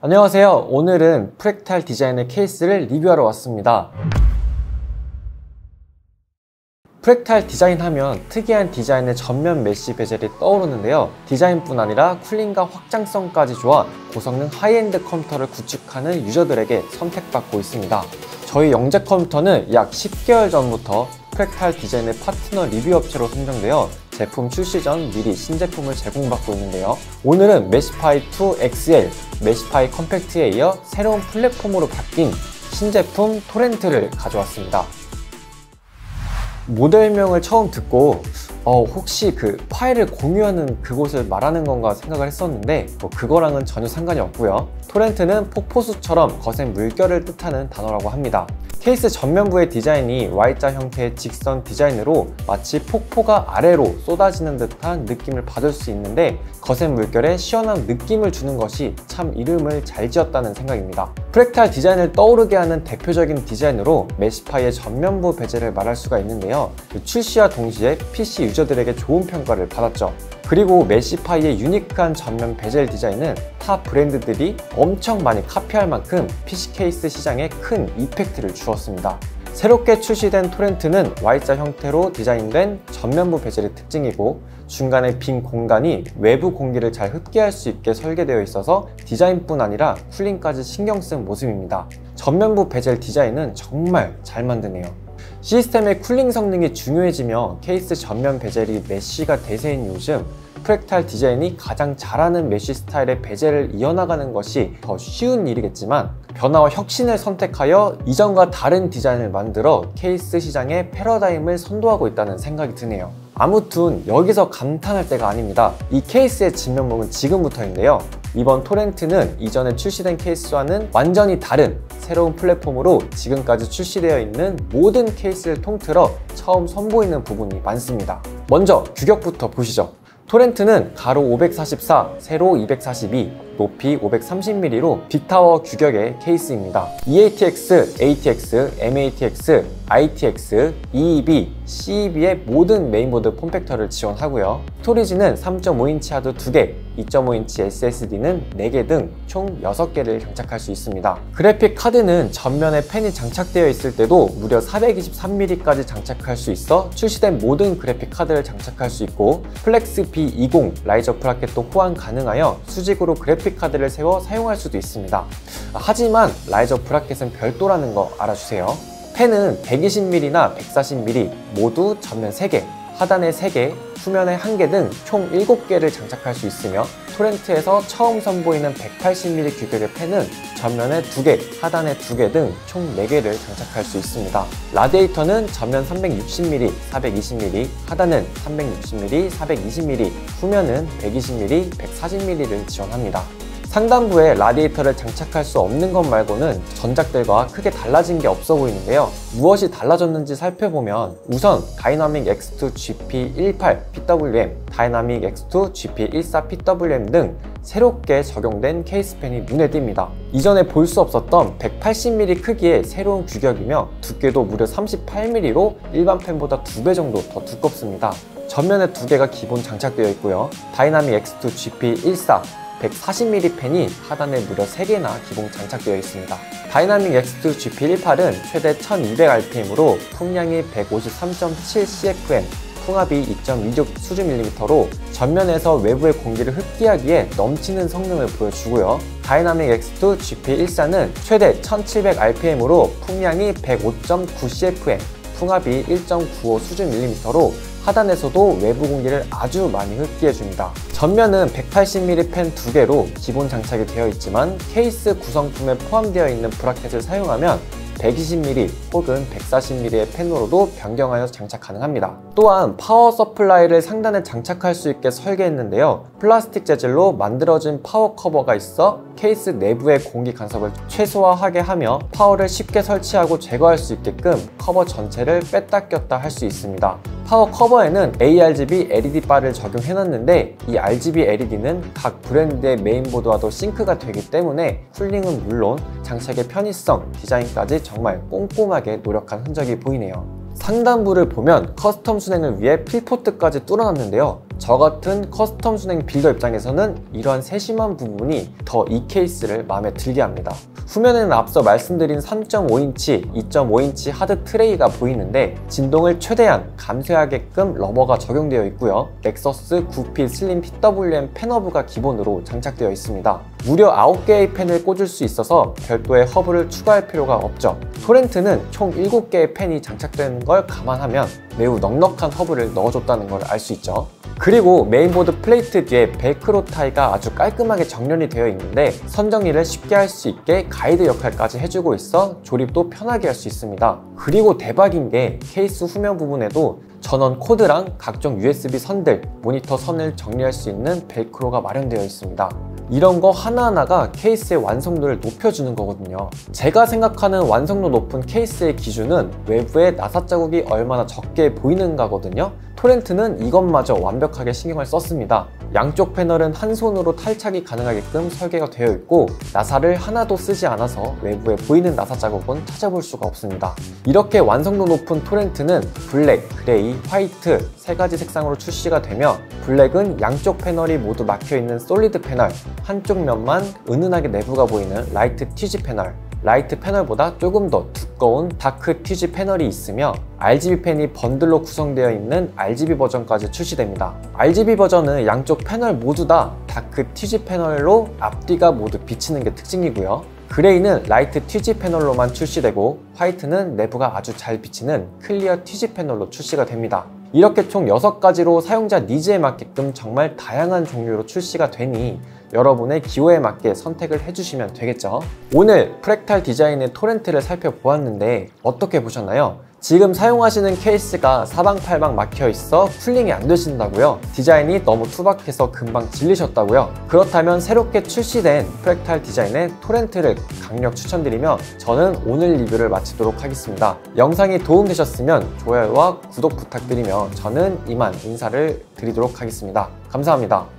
안녕하세요. 오늘은 프랙탈 디자인의 케이스를 리뷰하러 왔습니다. 프랙탈 디자인 하면 특이한 디자인의 전면 메쉬 베젤이 떠오르는데요. 디자인뿐 아니라 쿨링과 확장성까지 좋아 고성능 하이엔드 컴퓨터를 구축하는 유저들에게 선택받고 있습니다. 저희 영재 컴퓨터는 약 10개월 전부터 프랙탈 디자인의 파트너 리뷰 업체로 선정되어 제품 출시 전 미리 신제품을 제공받고 있는데요. 오늘은 메쉬파이 2 XL, 메쉬파이 컴팩트에 이어 새로운 플랫폼으로 바뀐 신제품 토렌트를 가져왔습니다. 모델명을 처음 듣고 혹시 그 파일을 공유하는 그곳을 말하는 건가 생각을 했었는데 그거랑은 전혀 상관이 없고요. 토렌트는 폭포수처럼 거센 물결을 뜻하는 단어라고 합니다. 케이스 전면부의 디자인이 Y자 형태의 직선 디자인으로 마치 폭포가 아래로 쏟아지는 듯한 느낌을 받을 수 있는데 거센 물결에 시원한 느낌을 주는 것이 참 이름을 잘 지었다는 생각입니다. 프랙탈 디자인을 떠오르게 하는 대표적인 디자인으로 메쉬파이의 전면부 베젤을 말할 수가 있는데요. 출시와 동시에 PC 유저들에게 좋은 평가를 받았죠. 그리고 메쉬파이의 유니크한 전면 베젤 디자인은 타 브랜드들이 엄청 많이 카피할 만큼 PC 케이스 시장에 큰 이펙트를 주었습니다. 새롭게 출시된 토렌트는 Y자 형태로 디자인된 전면부 베젤의 특징이고 중간에 빈 공간이 외부 공기를 잘 흡기할 수 있게 설계되어 있어서 디자인뿐 아니라 쿨링까지 신경 쓴 모습입니다. 전면부 베젤 디자인은 정말 잘 만드네요. 시스템의 쿨링 성능이 중요해지며 케이스 전면 베젤이 메쉬가 대세인 요즘 프랙탈 디자인이 가장 잘하는 메쉬 스타일의 베젤을 이어나가는 것이 더 쉬운 일이겠지만 변화와 혁신을 선택하여 이전과 다른 디자인을 만들어 케이스 시장의 패러다임을 선도하고 있다는 생각이 드네요. 아무튼 여기서 감탄할 때가 아닙니다. 이 케이스의 진면목은 지금부터인데요. 이번 토렌트는 이전에 출시된 케이스와는 완전히 다른 새로운 플랫폼으로 지금까지 출시되어 있는 모든 케이스를 통틀어 처음 선보이는 부분이 많습니다. 먼저 규격부터 보시죠. 토렌트는 가로 544, 세로 242, 높이 530mm로 빅타워 규격의 케이스입니다. EATX, ATX, MATX, ITX, EEB, CEB의 모든 메인보드 폼팩터를 지원하고요. 스토리지는 3.5인치 하드 2개, 2.5인치 SSD는 4개 등 총 6개를 장착할 수 있습니다. 그래픽 카드는 전면에 펜이 장착되어 있을 때도 무려 423mm까지 장착할 수 있어 출시된 모든 그래픽 카드를 장착할 수 있고 플렉스 B20 라이저 브라켓도 호환 가능하여 수직으로 그래픽 카드를 세워 사용할 수도 있습니다. 하지만 라이저 브라켓은 별도라는 거 알아주세요. 펜은 120mm나 140mm 모두 전면 3개, 하단에 3개, 후면에 1개 등 총 7개를 장착할 수 있으며 토렌트에서 처음 선보이는 180mm 규격의 펜은 전면에 2개, 하단에 2개 등 총 4개를 장착할 수 있습니다. 라디에이터는 전면 360mm, 420mm, 하단은 360mm, 420mm, 후면은 120mm, 140mm를 지원합니다. 상단부에 라디에이터를 장착할 수 없는 것 말고는 전작들과 크게 달라진 게 없어 보이는데요. 무엇이 달라졌는지 살펴보면 우선 다이나믹 X2 GP18 PWM, 다이나믹 X2 GP14 PWM 등 새롭게 적용된 케이스펜이 눈에 띕니다. 이전에 볼 수 없었던 180mm 크기의 새로운 규격이며 두께도 무려 38mm로 일반 펜보다 2배 정도 더 두껍습니다. 전면에 2개가 기본 장착되어 있고요. 다이나믹 X2 GP14 140mm 펜이 하단에 무려 3개나 기본 장착되어 있습니다. 다이나믹 X2 GP18은 최대 1200rpm으로 풍량이 153.7cfm, 풍압이 2.26 수준mm로 전면에서 외부의 공기를 흡기하기에 넘치는 성능을 보여주고요. 다이나믹 X2 GP14는 최대 1700rpm으로 풍량이 105.9cfm, 풍압이 1.95 수준mm로 하단에서도 외부 공기를 아주 많이 흡기해줍니다. 전면은 180mm 펜 2개로 기본 장착이 되어 있지만 케이스 구성품에 포함되어 있는 브라켓을 사용하면 120mm 혹은 140mm의 펜으로도 변경하여 장착 가능합니다. 또한 파워 서플라이를 상단에 장착할 수 있게 설계했는데요. 플라스틱 재질로 만들어진 파워 커버가 있어 케이스 내부의 공기 간섭을 최소화하게 하며 파워를 쉽게 설치하고 제거할 수 있게끔 커버 전체를 뺐다 꼈다 할 수 있습니다. 파워 커버에는 ARGB LED 바를 적용해놨는데 이 RGB LED는 각 브랜드의 메인보드와도 싱크가 되기 때문에 쿨링은 물론 장착의 편의성, 디자인까지 정말 꼼꼼하게 노력한 흔적이 보이네요. 상단부를 보면 커스텀 순행을 위해 필포트까지 뚫어놨는데요. 저 같은 커스텀 순행 빌더 입장에서는 이러한 세심한 부분이 더 이 케이스를 마음에 들게 합니다. 후면에는 앞서 말씀드린 3.5인치, 2.5인치 하드 트레이가 보이는데 진동을 최대한 감소하게끔 러버가 적용되어 있고요. 넥서스 9핏 슬림 PWM 펜허브가 기본으로 장착되어 있습니다. 무려 9개의 펜을 꽂을 수 있어서 별도의 허브를 추가할 필요가 없죠. 토렌트는 총 7개의 펜이 장착되는 걸 감안하면 매우 넉넉한 허브를 넣어줬다는 걸 알 수 있죠. 그리고 메인보드 플레이트 뒤에 벨크로 타이가 아주 깔끔하게 정렬이 되어 있는데 선 정리를 쉽게 할 수 있게 가이드 역할까지 해주고 있어 조립도 편하게 할 수 있습니다. 그리고 대박인 게 케이스 후면 부분에도 전원 코드랑 각종 USB 선들, 모니터 선을 정리할 수 있는 벨크로가 마련되어 있습니다. 이런 거 하나하나가 케이스의 완성도를 높여주는 거거든요. 제가 생각하는 완성도 높은 케이스의 기준은 외부에 나사 자국이 얼마나 적게 보이는가거든요. 토렌트는 이것마저 완벽하게 신경을 썼습니다. 양쪽 패널은 한 손으로 탈착이 가능하게끔 설계가 되어 있고 나사를 하나도 쓰지 않아서 외부에 보이는 나사 자국은 찾아볼 수가 없습니다. 이렇게 완성도 높은 토렌트는 블랙, 그레이, 화이트 세 가지 색상으로 출시가 되며 블랙은 양쪽 패널이 모두 막혀있는 솔리드 패널, 한쪽 면만 은은하게 내부가 보이는 라이트 튀지 패널, 라이트 패널보다 조금 더 두꺼운 다크 튀지 패널이 있으며 RGB 펜이 번들로 구성되어 있는 RGB 버전까지 출시됩니다. RGB 버전은 양쪽 패널 모두 다 다크 튀지 패널로 앞뒤가 모두 비치는 게 특징이고요. 그레이는 라이트 튀지 패널로만 출시되고 화이트는 내부가 아주 잘 비치는 클리어 튀지 패널로 출시가 됩니다. 이렇게 총 6가지로 사용자 니즈에 맞게끔 정말 다양한 종류로 출시가 되니 여러분의 기호에 맞게 선택을 해주시면 되겠죠. 오늘 프랙탈 디자인의 토렌트를 살펴보았는데 어떻게 보셨나요? 지금 사용하시는 케이스가 사방팔방 막혀 있어 쿨링이 안 되신다고요? 디자인이 너무 투박해서 금방 질리셨다고요? 그렇다면 새롭게 출시된 프랙탈 디자인의 토렌트를 강력 추천드리며 저는 오늘 리뷰를 마치도록 하겠습니다. 영상이 도움되셨으면 좋아요와 구독 부탁드리며 저는 이만 인사를 드리도록 하겠습니다. 감사합니다.